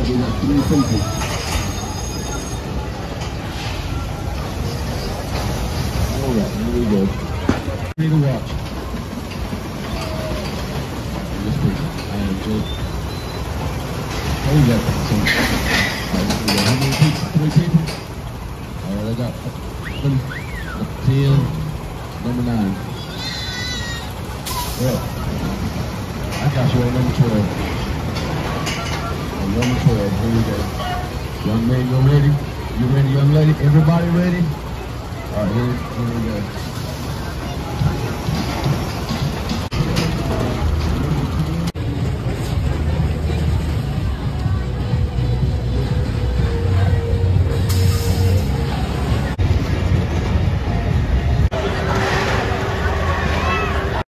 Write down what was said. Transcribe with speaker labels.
Speaker 1: we got 3 people. Alright, here we go. Ready to watch. This person, I am just. Oh, we got some. Alright, we got how many people? 3 people? Alright, I got 10, number 9. Well, I got you at number 12. Number 12, here we go. Young man, you ready? You ready, young lady? Everybody ready? All right, here we go.